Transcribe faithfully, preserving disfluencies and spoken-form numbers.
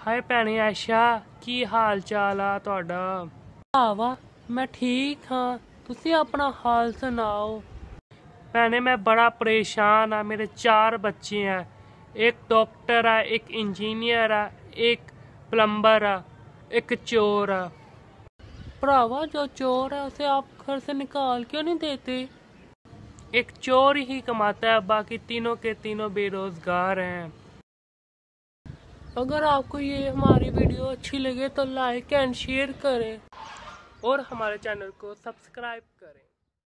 हाय भैने आयशा, की हाल चाल आ तुहाडा? भावा मैं ठीक हाँ, तुसी अपना हाल सुनाओ। भैने मैं बड़ा परेशान हाँ, मेरे चार बच्चे हैं। एक डॉक्टर है, एक इंजीनियर है, एक प्लम्बर है, एक चोर है। भरावा जो चोर है उसे आप घर से निकाल क्यों नहीं देते? एक चोर ही कमाता है, बाकी तीनों के तीनों बेरोजगार हैं। अगर आपको ये हमारी वीडियो अच्छी लगे तो लाइक एंड शेयर करें और हमारे चैनल को सब्सक्राइब करें।